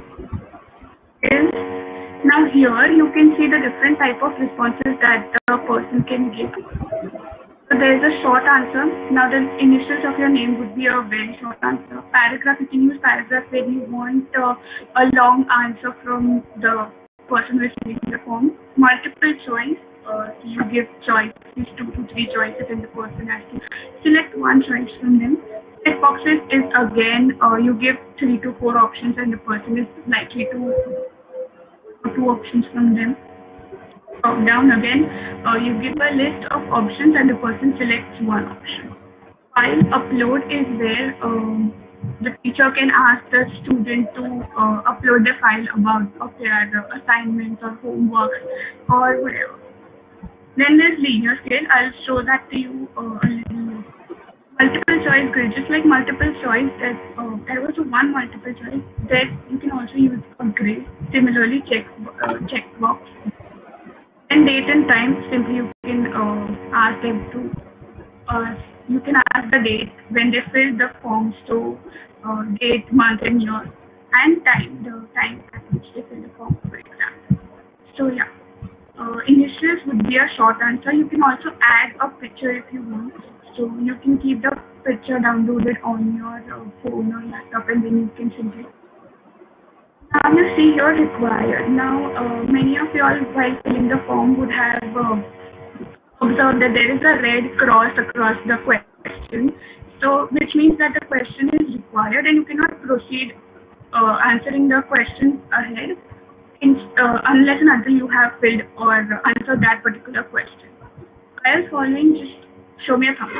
Now here you can see the different type of responses that the person can give. So there is a short answer. Now the initials of your name would be a very short answer. Paragraph, you can use paragraph when you want a long answer from the person who is filling the form. Multiple choice, you give choices, 2 to 3 choices, and the person has to select one choice from them. Check boxes is again, you give 3 to 4 options and the person is likely to 2 options from them. Down again, you give a list of options and the person selects one option. File upload is where the teacher can ask the student to upload the file of their assignments or homework or whatever. Then there's linear scale. I'll show that to you a little. Multiple choice grid, just like multiple choice, that there was one multiple choice that you can also use a grid. Similarly, check box. And date and time, simply you can ask them to, you can ask the date when they filled the form, so date, month and year, and time, the time at which they fill the form, for example. So yeah, initials would be a short answer. You can also add a picture if you want. So you can keep the picture downloaded on your phone or laptop and then you can simply. Now you see here required. Now many of you all while filling the form would have observed that there is a red cross across the question. So which means that the question is required and you cannot proceed answering the question ahead unless and until you have filled or answered that particular question. While following, just show me a thumb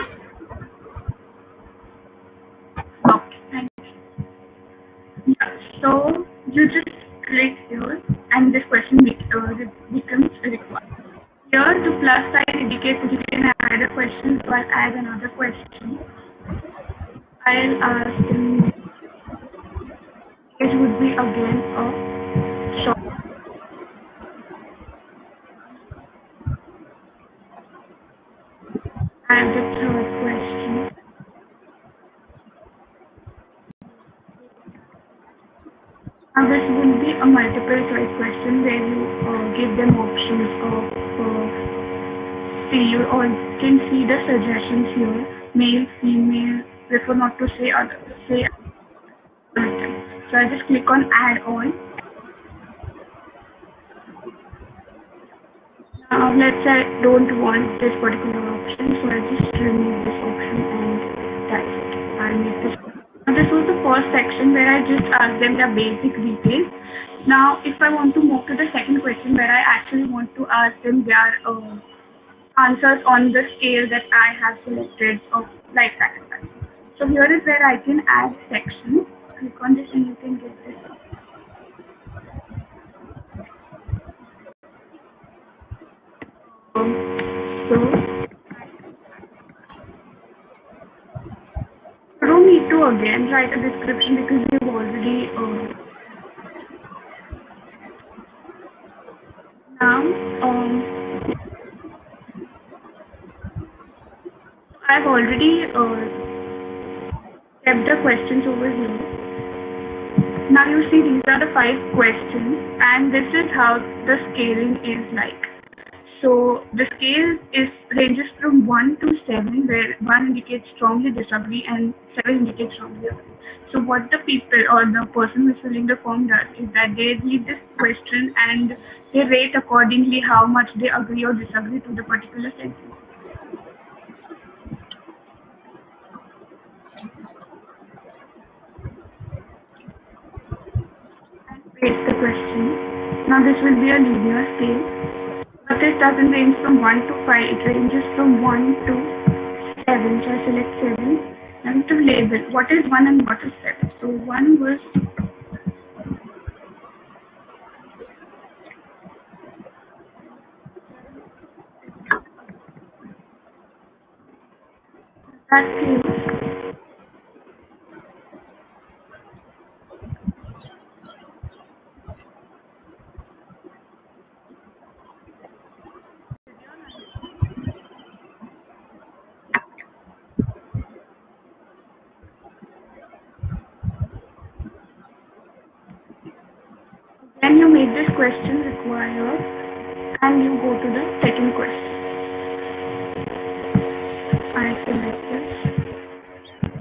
up. Okay, thank you. Yeah, so you just click here and this question becomes required. Here the plus sign indicates that you can add a question, so I'll add another question. I'll ask them, it would be again a short. And the third question. Now this will be a multiple choice question where you give them options of see, you all can see the suggestions here: male, female, prefer not to say other, say other. So I just click on add all. Now let's say I don't want this particular option, so I just remove this option and that's it. I'll make this. Now this was the first section where I just asked them the basic details. Now if I want to move to the second question where I actually want to ask them their answers on the scale that I have selected of like that. So here is where I can add sections. Click on this and you can get this. So you don't need to again write a description because you've already now I've already kept the questions over here. Now you see these are the 5 questions and this is how the scaling is like. So the scale ranges from 1 to 7, where 1 indicates strongly disagree and 7 indicates strongly agree. So what the people or the person who is filling the form does is that they read this question and they rate accordingly how much they agree or disagree to the particular sentence. And paste the question. Now this will be a linear scale. But this doesn't range from 1 to 5, it ranges from 1 to 7. So I select 7 and to label what is 1 and what is 7. So 1 was That's clear. Then you make this question required and you go to the second question. I select this.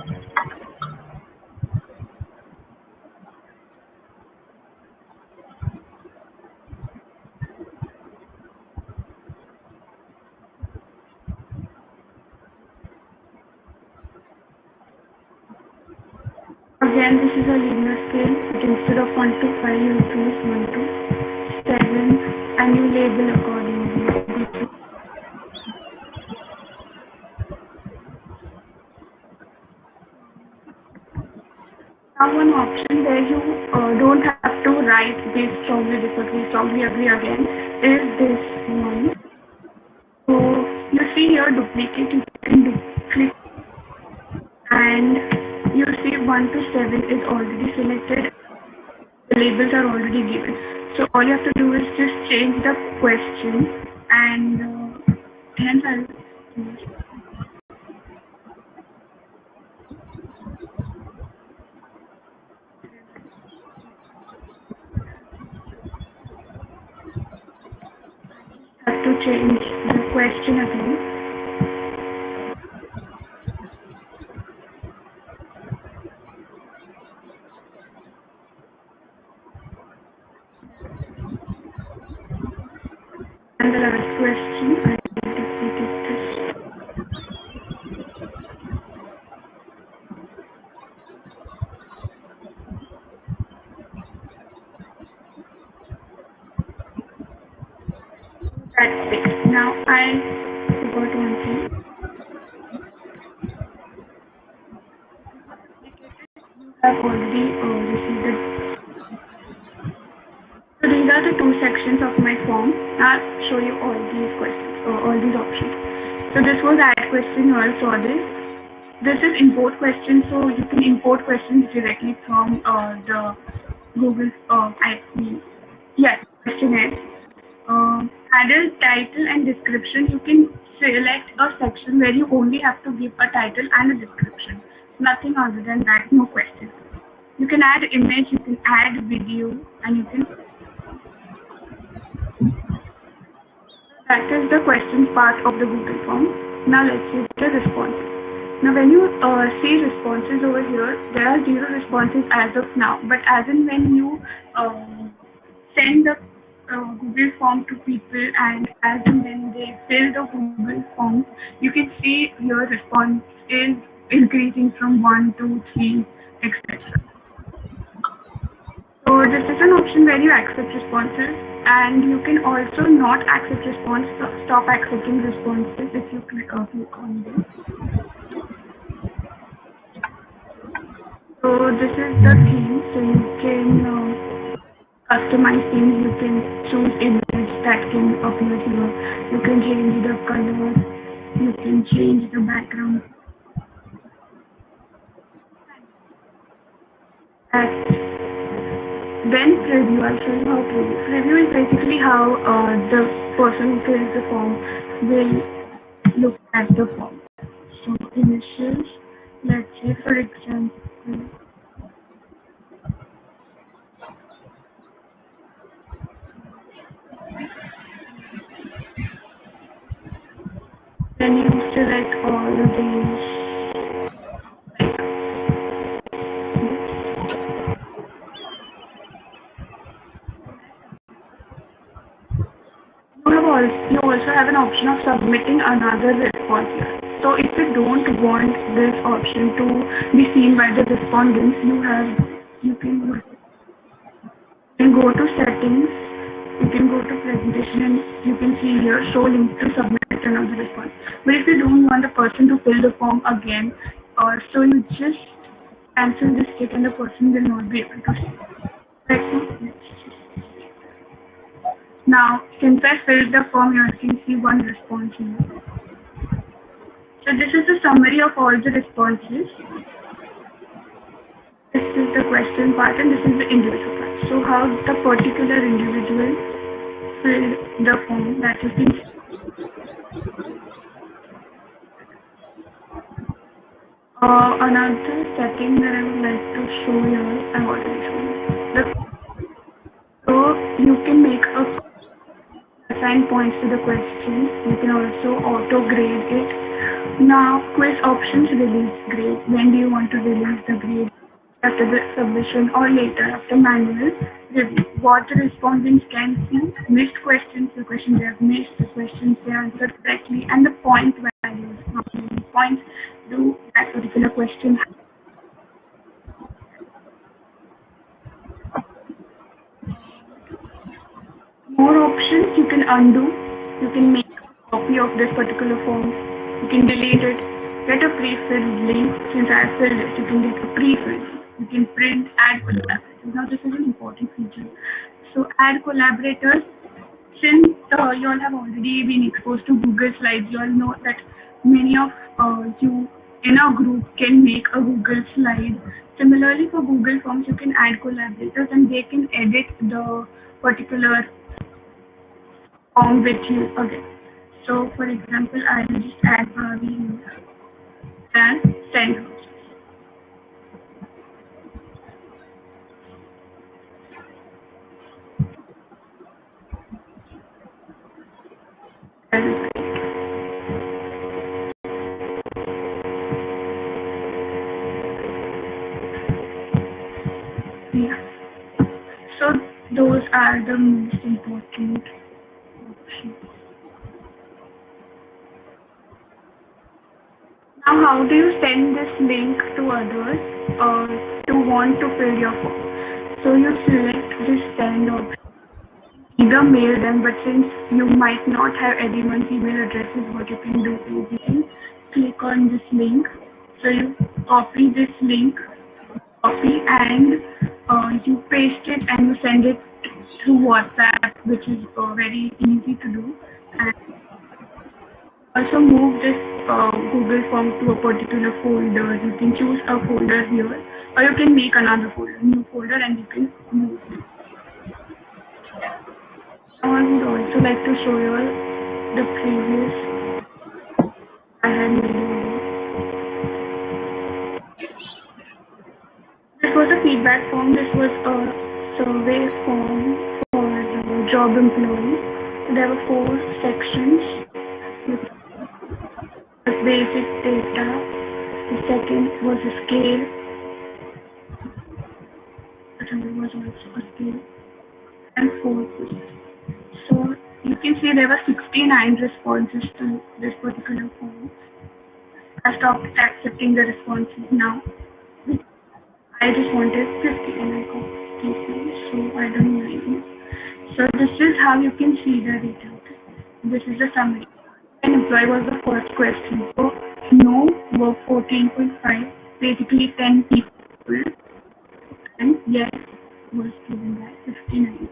Again, this is a linear scale, but instead of 1 to 5, you choose 1 to 7 and you label accordingly. Now one option where you don't have to write this strongly disagree, strongly agree again is this one. So you see here duplicate, you can click and you see 1 to 7 is already selected. The labels are already given. So all you have to do is just change the question and hence I'll have to change the question again. And the last question, I duplicate this. That's it. Now I forgot one thing. I've already received it. So these are the two sections of my form. I'll show you all these questions, all these options. So this was add question, you all saw this. This is import question, so you can import questions directly from the Google, questionnaire. Add a title and description. You can select a section where you only have to give a title and a description. Nothing other than that, no questions. You can add image, you can add video, and you can. That is the questions part of the Google form. Now let's see the responses. Now when you see responses over here, there are 0 responses as of now. But as and when you send the Google form to people and as and when they fill the Google form, you can see your response is increasing from 1, 2, 3, etc. So this is an option where you accept responses and you can also not accept response, stop accepting responses if you click on this. So this is the theme, so you can customize things, you can choose image that can appear here, you can change the color, you can change the background. Then preview, I'll show you how preview. Preview is basically how the person who fills the form will look at the form. So initials, let's say for example, then you select all of these. You also have an option of submitting another response here. So if you don't want this option to be seen by the respondents, you can go to settings, you can go to presentation and you can see here show link to submit another response. But if you don't want the person to fill the form again, so you just cancel this tick and the person will not be able to see. Now, since I filled the form, you can see one response here. So this is the summary of all the responses. This is the question part and this is the individual part. So how the particular individual filled the form, that you can see. Another setting that I would like to show you, I've already shown you. So you can make a assign points to the question. You can also auto grade it. Now quiz options release grade. When do you want to release the grade? After the submission or later after manual review. What the respondents can see, missed questions, the questions they have missed, the questions they answered correctly, and the point values. How many points do that particular question have? More options you can undo. You can make a copy of this particular form. You can delete it. Get a pre-filled link. Since I have filled it, you can get a pre-filled link. You can print, add collaborators. Now this is an important feature. So add collaborators. Since you all have already been exposed to Google Slides, you all know that many of you in a group can make a Google slide. Similarly, for Google Forms, you can add collaborators and they can edit the particular form with you again. So, for example, I will just add Bhavi here and send her. That is it. Yeah. So those are the most important options. Now, how do you send this link to others to want to fill your form? So you select this send option. Either mail them, but since you might not have everyone's email addresses, what you can do is you can click on this link. So you copy this link, and you paste it and you send it through WhatsApp, which is very easy to do. And also move this Google form to a particular folder. You can choose a folder here, or you can make another folder, new folder, and you can move it. I would also like to show you the previous I had made. This was a feedback form. This was a survey form for the job employees. There were 4 sections with basic data. The second was a scale. The third was also a scale. And 4th was. So you can see there were 69 responses to this particular form. I stopped accepting the responses now. I just wanted 50 and I got 50, so I don't know anything. So this is how you can see the data. This is the summary. An employee was the first question. So no were 14.5, basically 10 people, and yes was given by 59.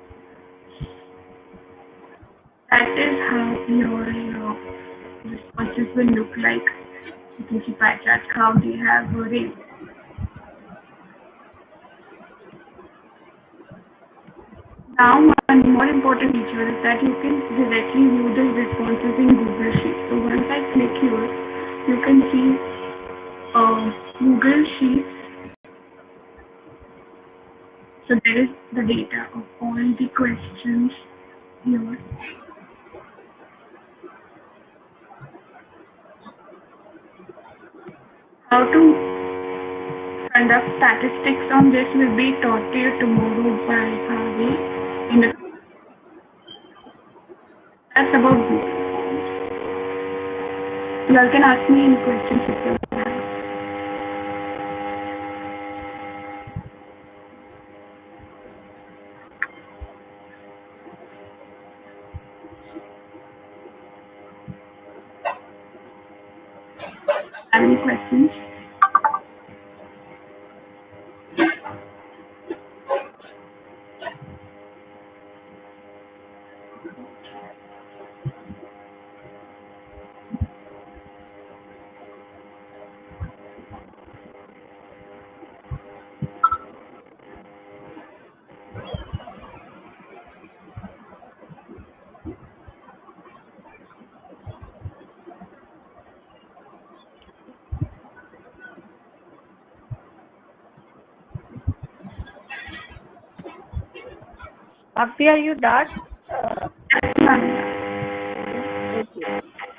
That is how your responses will look like. You can see pie charts how they have ranked. Now, one more important feature is that you can directly view the responses in Google Sheets. So once I click here, you can see Google Sheets. So there is the data of all the questions here. How to conduct statistics on this will be taught to you tomorrow by Bhavi. That's about Google. You all can ask me any questions if you have. Any questions? Bhakti, are you done? Yes, ma'am. Okay.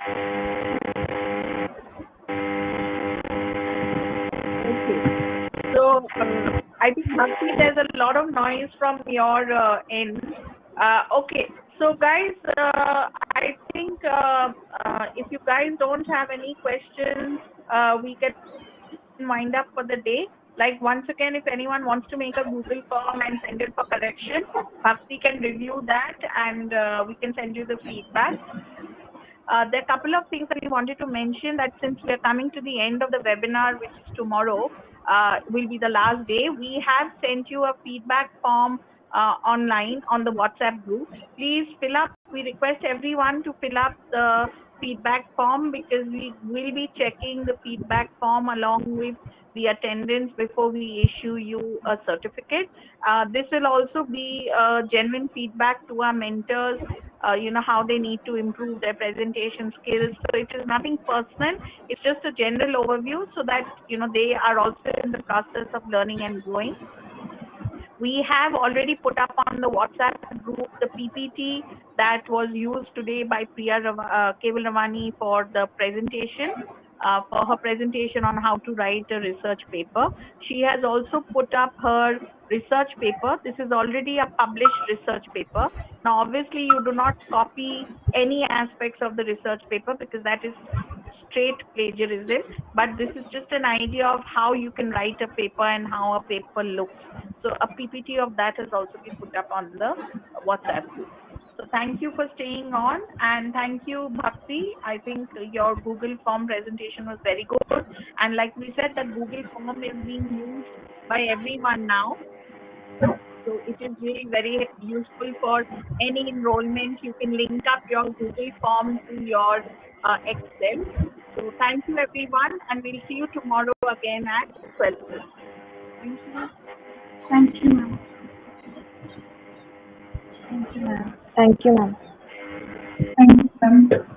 Okay. So, I think, Bhakti, there's a lot of noise from your end. Okay. So, guys, I think if you guys don't have any questions, we can wind up for the day. Like, once again, if anyone wants to make a Google form and send it for correction, Bhakti can review that and we can send you the feedback. There are a couple of things that we wanted to mention, that since we are coming to the end of the webinar, which is tomorrow, will be the last day, we have sent you a feedback form online on the WhatsApp group. Please fill up. We request everyone to fill up the feedback form, because we will be checking the feedback form along with the attendance before we issue you a certificate. This will also be genuine feedback to our mentors, how they need to improve their presentation skills. So it is nothing personal. It's just a general overview, so that, they are also in the process of learning and growing. We have already put up on the WhatsApp group the PPT that was used today by Priya Keval for the presentation, for her presentation on how to write a research paper. She has also put up her research paper. This is already a published research paper. Now, obviously, you do not copy any aspects of the research paper, because that is straight plagiarism, but this is just an idea of how you can write a paper and how a paper looks. So a PPT of that has also been put up on the WhatsApp group. So thank you for staying on, and thank you, Bhakti. I think your Google form presentation was very good, and like we said, that Google form is being used by everyone now. So it is really very useful for any enrollment. You can link up your Google form to your Excel. So thank you, everyone, and we'll see you tomorrow again at 12. Thank you. Thank you, ma'am. Thank you, ma'am. Thank you, ma'am. Thank you, ma'am.